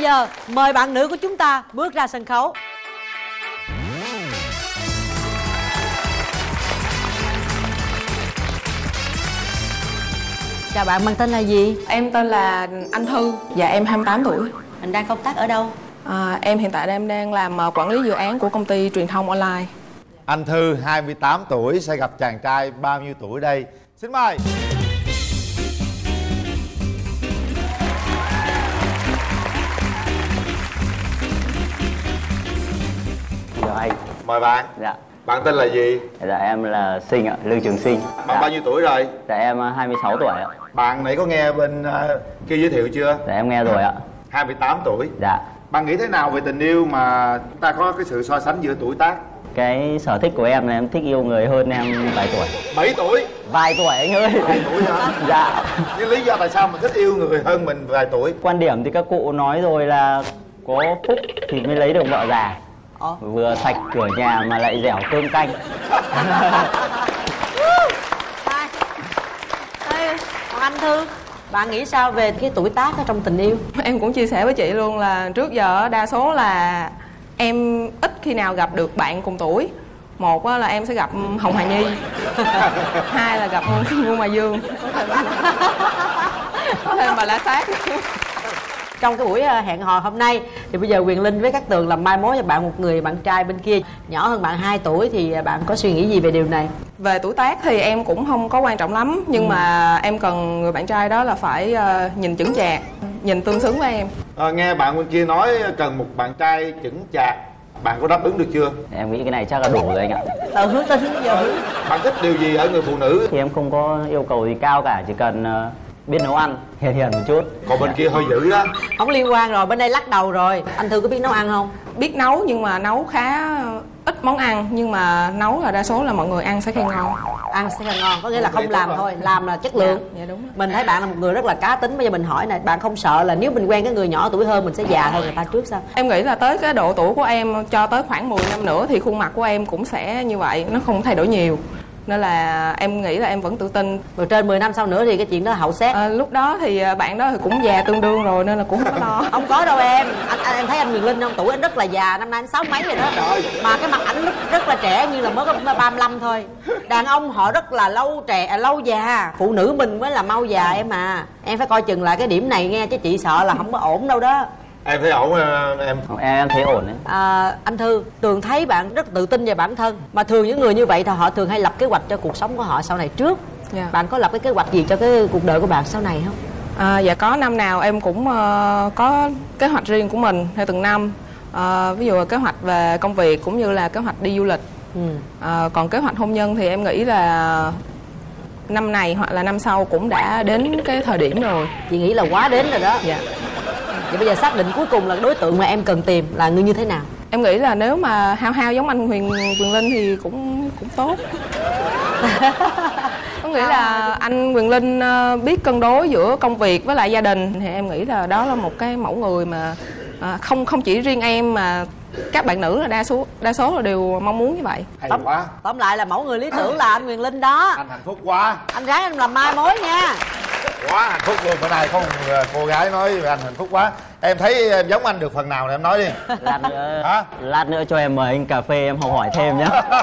giờ mời bạn nữ của chúng ta bước ra sân khấu. Chào bạn, mang tên là gì? Em tên là Anh Thư và em 28 tuổi. Anh đang công tác ở đâu? Em hiện tại em đang làm quản lý dự án của công ty truyền thông online. Anh Thư 28 tuổi sẽ gặp chàng trai bao nhiêu tuổi đây? Xin mời. Chào anh. Mời bạn. Dạ. Bạn tên là gì? Dạ em là Sinh ạ, Lương Trường Sinh. Bạn bao nhiêu tuổi rồi? Dạ em 26 tuổi ạ. Bạn nãy có nghe bên kia giới thiệu chưa? Dạ em nghe rồi ạ. 28 tuổi. Dạ. Bạn nghĩ thế nào về tình yêu mà chúng ta có cái sự so sánh giữa tuổi tác? Cái sở thích của em là em thích yêu người hơn em vài tuổi. 7 tuổi? Vài tuổi anh ơi. Vài tuổi hả? Dạ. Nhưng lý do tại sao mình thích yêu người hơn mình vài tuổi? Quan điểm thì các cụ nói rồi là có phúc thì mới lấy được vợ già. Vừa sạch cửa nhà mà lại dẻo cơm canh. Anh Thư, bạn nghĩ sao về cái tuổi tác ở trong tình yêu? Em cũng chia sẻ với chị luôn là trước giờ đa số là em ít khi nào gặp được bạn cùng tuổi. Một là em sẽ gặp Hồng Hà Nhi, hai là gặp Ngô Mà Dương, có thêm Bà La Sát. Trong cái buổi hẹn hò hôm nay thì bây giờ Quyền Linh với Cát Tường làm mai mối cho bạn một người bạn trai bên kia nhỏ hơn bạn 2 tuổi, thì bạn có suy nghĩ gì về điều này? Về tuổi tác thì em cũng không có quan trọng lắm, nhưng mà em cần người bạn trai đó là phải nhìn chững chạc, nhìn tương xứng với em. Nghe bạn bên kia nói cần một bạn trai chững chạc, bạn có đáp ứng được chưa? Em nghĩ cái này chắc là đủ rồi anh ạ. Từ hướng tới giờ. Bạn thích điều gì ở người phụ nữ? Thì em không có yêu cầu gì cao cả, chỉ cần biết nấu ăn, hiền hiền một chút. Còn bên kia hơi dữ đó. Không liên quan rồi, bên đây lắc đầu rồi. Anh Thư có biết nấu ăn không? Biết nấu nhưng mà nấu khá ít món ăn, nhưng mà nấu là đa số là mọi người ăn sẽ khen ngon. Ăn sẽ là ngon, có nghĩa là không làm thôi, làm là chất lượng. Dạ đúng. Mình thấy bạn là một người rất là cá tính. Bây giờ mình hỏi này, bạn không sợ là nếu mình quen cái người nhỏ tuổi hơn mình sẽ già hơn người ta trước sao? Em nghĩ là tới cái độ tuổi của em cho tới khoảng 10 năm nữa thì khuôn mặt của em cũng sẽ như vậy, nó không thay đổi nhiều. Nên là em nghĩ là em vẫn tự tin. Rồi trên 10 năm sau nữa thì cái chuyện đó hậu xét. Lúc đó thì bạn đó thì cũng già tương đương rồi nên là cũng không có lo. Không có đâu em. Em thấy anh Quyền Linh không? Tuổi anh rất là già, năm nay anh 60 mấy rồi đó. Mà cái mặt ảnh rất là trẻ, như là mới có 35 thôi. Đàn ông họ rất là lâu già. Phụ nữ mình mới là mau già em à. Em phải coi chừng lại cái điểm này nghe, chứ chị sợ là không có ổn đâu đó. Em thấy ổn em? Em thấy ổn đấy. Anh Thư, Tường thấy bạn rất tự tin về bản thân. Mà thường những người như vậy thì họ thường hay lập kế hoạch cho cuộc sống của họ sau này trước. Bạn có lập cái kế hoạch gì cho cái cuộc đời của bạn sau này không? Dạ có, năm nào em cũng có kế hoạch riêng của mình theo từng năm. Ví dụ là kế hoạch về công việc cũng như là kế hoạch đi du lịch. Còn kế hoạch hôn nhân thì em nghĩ là năm này hoặc là năm sau cũng đã đến cái thời điểm rồi. Chị nghĩ là quá đến rồi đó. Dạ. Vậy bây giờ xác định cuối cùng là đối tượng mà em cần tìm là người như thế nào? Em nghĩ là nếu mà hao giống anh Quyền Linh thì cũng tốt. Có nghĩa là anh Quyền Linh biết cân đối giữa công việc với lại gia đình, thì em nghĩ là đó là một cái mẫu người mà không chỉ riêng em mà các bạn nữ là đa số là đều mong muốn như vậy. Hay quá. Tóm lại là mẫu người lý tưởng là anh Quyền Linh đó. Anh hạnh phúc quá. Anh ráng anh làm mai mối nha. Quá hạnh phúc luôn. Bữa nay có một cô gái nói về anh hạnh phúc quá. Em thấy em giống anh được phần nào này em nói đi. Lát nữa cho em mời anh cà phê em học hỏi thêm nhé.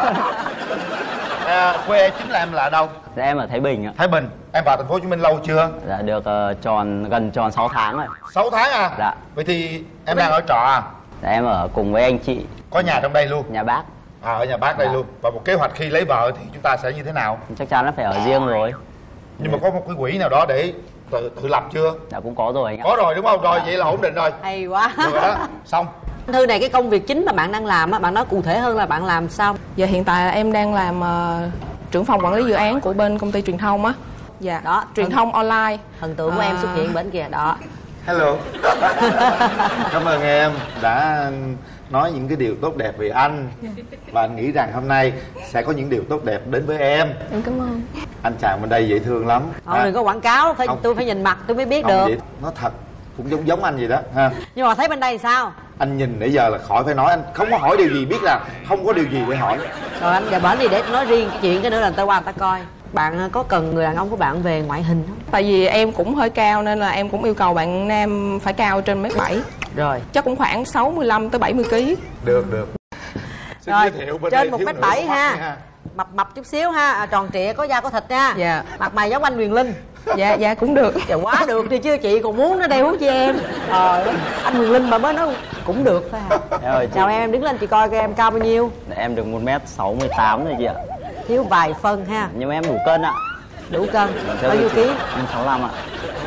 Quê em chính là em là ở đâu? Dạ em ở Thái Bình ạ. Thái Bình. Em vào thành phố Hồ Chí Minh lâu chưa? Dạ được gần tròn 6 tháng rồi. 6 tháng à? Dạ. Vậy thì em đang ở trọ à? Dạ em ở cùng với anh chị. Có nhà trong đây luôn? Nhà bác. Ở nhà bác đây luôn. Và một kế hoạch khi lấy vợ thì chúng ta sẽ như thế nào? Chắc chắn là phải ở riêng rồi. Nhưng mà có một cái quỹ nào đó để tự lập chưa? Dạ cũng có rồi anh ạ. Có rồi đúng không? Rồi vậy là ổn định rồi. Hay quá. Được đó. Xong. Thư này, cái công việc chính mà bạn đang làm á, bạn nói cụ thể hơn là bạn làm sao? Dạ hiện tại em đang làm trưởng phòng quản lý dự án của bên công ty truyền thông á. Dạ. Đó, truyền thông online. Thần tượng của em xuất hiện bên kìa đó. Hello. Cảm ơn em đã nói những cái điều tốt đẹp về anh. Và anh nghĩ rằng hôm nay sẽ có những điều tốt đẹp đến với em. Em cảm ơn. Anh chàng bên đây dễ thương lắm. Đừng có quảng cáo, tôi phải nhìn mặt tôi mới biết được. Vậy, nó thật cũng giống anh vậy đó ha. Nhưng mà thấy bên đây thì sao? Anh nhìn nãy giờ là khỏi phải nói, anh không có hỏi điều gì, biết là không có điều gì để hỏi. Rồi anh giờ bển đi để nói riêng cái chuyện, cái nữa là người ta qua người ta coi. Bạn có cần người đàn ông của bạn về ngoại hình không? Tại vì em cũng hơi cao nên là em cũng yêu cầu bạn nam phải cao trên 1m7. Rồi. Chắc cũng khoảng 65 tới 70 kg. Được. Xin Rồi, giới thiệu bên trên đây 1m7 thiếu ha. Mập chút xíu ha, tròn trịa, có da có thịt nha. Dạ. Mặt mày giống anh Quyền Linh. Dạ cũng được. Dạ quá được đi chứ, chị còn muốn nó đeo huống cho em. Anh Quyền Linh mà mới nói cũng được phải hả? Rồi, Chào em đứng lên chị coi coi em cao bao nhiêu. em được 1m68 rồi chị ạ. Thiếu vài phân ha. Nhưng mà em đủ cân ạ. Đủ cân. Bao nhiêu ký? Em 65 ạ.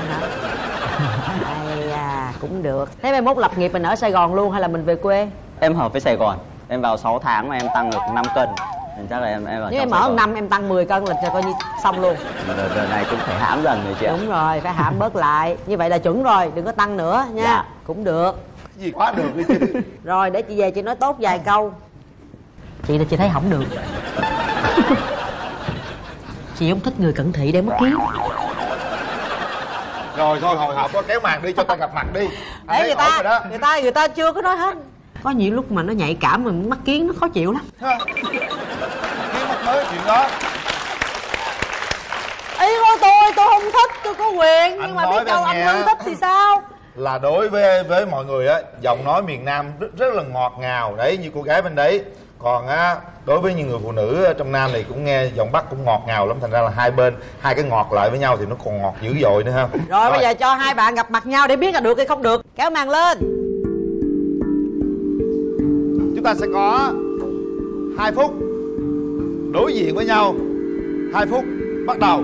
Ai à, cũng được. Thế mai mốt lập nghiệp mình ở Sài Gòn luôn hay là mình về quê? Em hợp với Sài Gòn. Em vào 6 tháng mà em tăng được 5 cân. Nên chắc là em ở Nếu trong em Sài ở Gòn. 5 em tăng 10 cân là coi như xong luôn. Đợt này cũng phải hãm dần rồi chị ạ. Đúng rồi, phải hãm bớt lại. Như vậy là chuẩn rồi, đừng có tăng nữa nha. Dạ. Cũng được. gì quá được đi chứ. Rồi để chị về chị nói tốt vài câu. Chị là chị thấy không được. Chị không thích người cận thị để mất kiến. Rồi thôi hồi hộp quá, kéo màn đi cho ta gặp mặt đi. Anh Để thấy ổn rồi đó. người ta chưa có nói hết. Có nhiều lúc mà nó nhạy cảm mà mắc kiến nó khó chịu lắm. Kiến mắt mới chuyện đó. Ý của tôi không thích, tôi có quyền. Nhưng Anh mà nói biết đâu với anh nghe. không thích thì sao? Là đối với mọi người á, giọng nói miền Nam rất là ngọt ngào đấy, như cô gái bên đấy. Còn á, đối với những người phụ nữ ở trong Nam này cũng nghe giọng Bắc cũng ngọt ngào lắm, thành ra là hai cái ngọt lại với nhau thì nó còn ngọt dữ dội nữa ha. Rồi bây giờ cho hai bạn gặp mặt nhau để biết là được hay không được. Kéo màn lên. Chúng ta sẽ có 2 phút đối diện với nhau. 2 phút bắt đầu.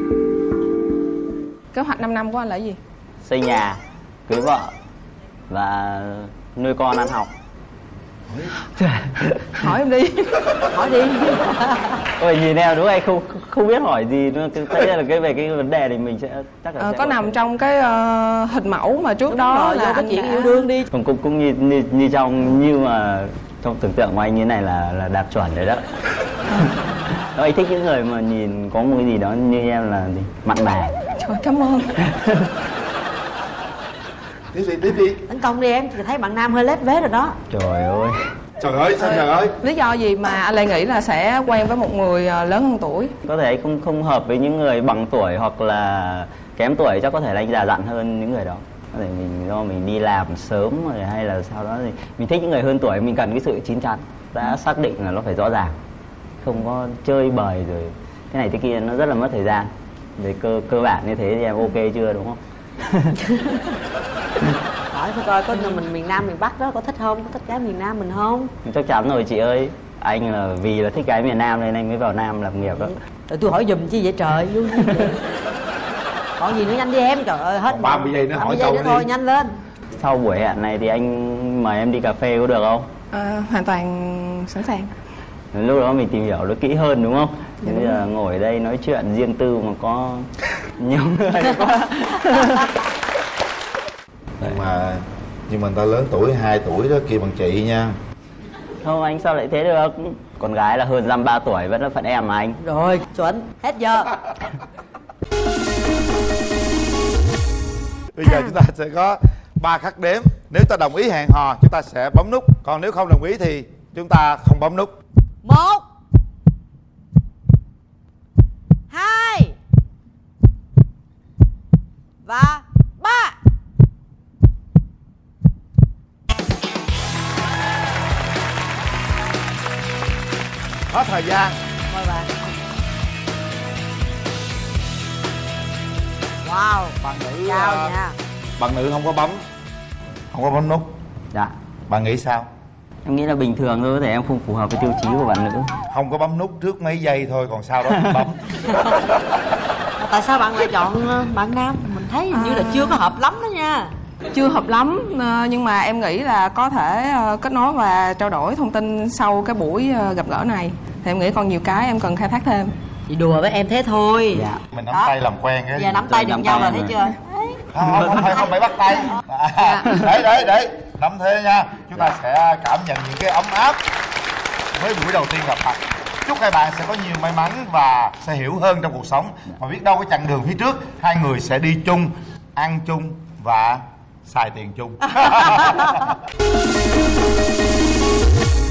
Kế hoạch 5 năm của anh là gì? Xây nhà, cưới vợ và nuôi con ăn học. Hỏi em đi. Hỏi đi. Ôi nhìn em đúng không? Không biết hỏi gì nữa. Thấy là về cái vấn đề thì mình sẽ chắc là sẽ Có nằm trong cái hình mẫu mà trước Đúng đó rồi, là vô cái anh chuyện đã... yêu đương đi. cũng như trong như mà trong tưởng tượng của anh như thế này là đạt chuẩn rồi đó. Đó, anh thích những người mà nhìn có một cái gì đó như em là gì? Mặn mà. Trời cảm ơn. Tiếp đi. Tấn công đi em, chị thấy bạn nam hơi lép vế rồi đó. Trời ơi. Trời ơi, sao trời ơi. Lý do gì mà anh lại nghĩ là sẽ quen với một người lớn hơn tuổi? Có thể anh không hợp với những người bằng tuổi hoặc là kém tuổi, chắc có thể là anh già dặn hơn những người đó. Có thể do mình đi làm sớm rồi hay là sau đó thì mình thích những người hơn tuổi, mình cần cái sự chín chắn, đã xác định là nó phải rõ ràng, không có chơi bời rồi cái này thế kia, nó rất là mất thời gian. Về cơ bản như thế thì em ok chưa, đúng không? Hỏi thôi coi có mình miền Nam miền Bắc đó có thích không, có thích cái miền Nam mình không? Chắc chắn rồi chị ơi, anh là vì là thích cái miền Nam nên anh mới vào Nam lập nghiệp đó. Rồi tôi hỏi giùm chi vậy trời, vui vậy. Còn gì nữa nhanh đi em, trời ơi hết. Còn 30 giây nữa, hỏi 30 giây câu nữa đi. thôi, nhanh lên. Sau buổi hẹn này thì anh mời em đi cà phê có được không? Hoàn toàn sẵn sàng. Lúc đó mình tìm hiểu nó kỹ hơn đúng không? Thế bây giờ ngồi ở đây nói chuyện riêng tư mà có nhiều người quá. Nhưng mà người ta lớn tuổi 2 tuổi đó, kia bằng chị nha. Không anh sao lại thế được? Con gái là hơn dăm 3 tuổi vẫn là phận em mà anh. Rồi, chuẩn, hết giờ. Bây giờ chúng ta sẽ có 3 khắc đếm. Nếu ta đồng ý hẹn hò chúng ta sẽ bấm nút, còn nếu không đồng ý thì chúng ta không bấm nút. 1 2 và 3. Hết thời gian. Mời bạn. Wow, Bạn nữ chào nha. bạn nữ không có bấm nút. Dạ. Bạn nghĩ sao? Em nghĩ là bình thường thôi, để em không phù hợp với tiêu chí của bạn nữ. Không có bấm nút trước mấy giây thôi, còn sau đó thì bấm. Tại sao bạn lại chọn bạn nam? Mình thấy hình như là chưa có hợp lắm đó nha. Chưa hợp lắm, nhưng mà em nghĩ là có thể kết nối và trao đổi thông tin sau cái buổi gặp gỡ này. Thì em nghĩ còn nhiều cái em cần khai thác thêm. Chị đùa với em thế thôi. Dạ. Mình nắm Đó. tay làm quen cái. Giờ nắm tay được nắm nhau tay là thấy rồi. chưa? Không phải bắt tay. Đấy nắm thế nha. Chúng ta sẽ cảm nhận những cái ấm áp với buổi đầu tiên gặp mặt. Chúc hai bạn sẽ có nhiều may mắn và sẽ hiểu hơn trong cuộc sống. Mà biết đâu cái chặng đường phía trước hai người sẽ đi chung, ăn chung và xài tiền chung.